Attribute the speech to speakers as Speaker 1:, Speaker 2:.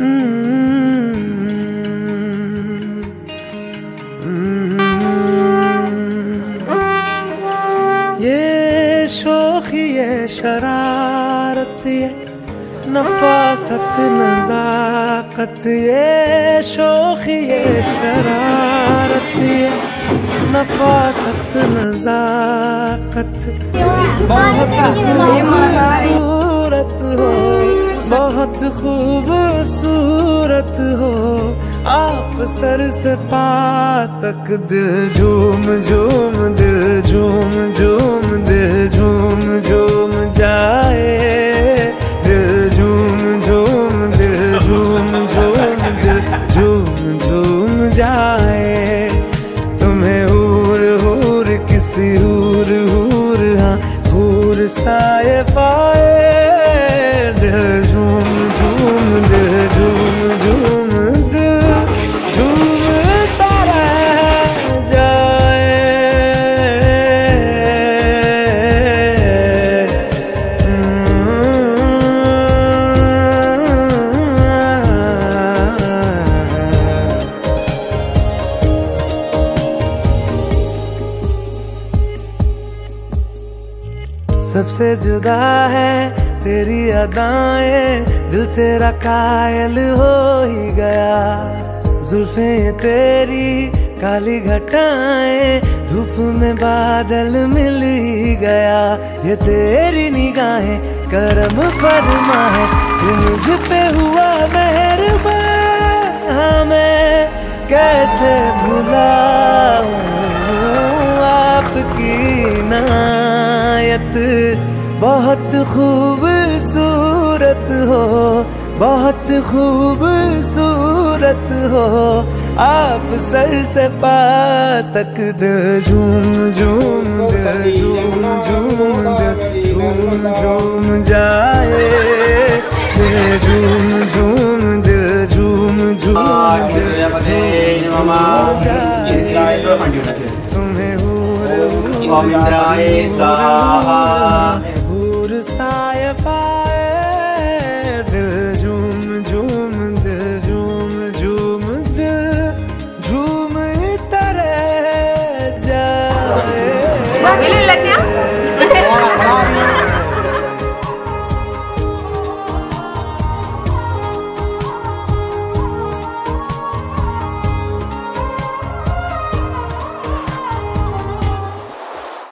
Speaker 1: ये शोखी ये शरारत ये नफासत नजाकत, ये शोखी ये शरारत ये नफासत नजाकत, बहुत खूबसूरत हो, बहुत खूबसूरत हो आप, सर से पा तक दिल झूम झूम, दिल झूम झूम, दिल झूम झूम जाए, दिल झूम झूम, दिल झूम झूम, दिल झूम झूम जाए। तुम्हें हूर हूर किसी हूर हूर, हाँ हूर साए पाए, दिल झूम झूम, दिल झूम झूम, दिल झूमता रह जाए। सबसे जुदा है तेरी अदाएं, दिल तेरा कायल हो ही गया। जुल्फें तेरी काली घटाएं, धूप में बादल मिल ही गया। ये तेरी निगाहें करम फरमा है, तू मुझ पे हुआ मेहरबान, मैं कैसे भुलाऊं आपकी इनायत। बहुत खूबसूरत हो, बहुत खूबसूरत हो आप, सर से पा तक दिल झूम झूम, दिल झूम झूम, दिल झूम झूम जाए, दिल झूम झूम, दिल झूम झूम, दिल झूम जाए। तुम्हें हूर हूर साए पाए, दिल झूम झूम, दिल झूम झूम, दिल झूम तरह जाए।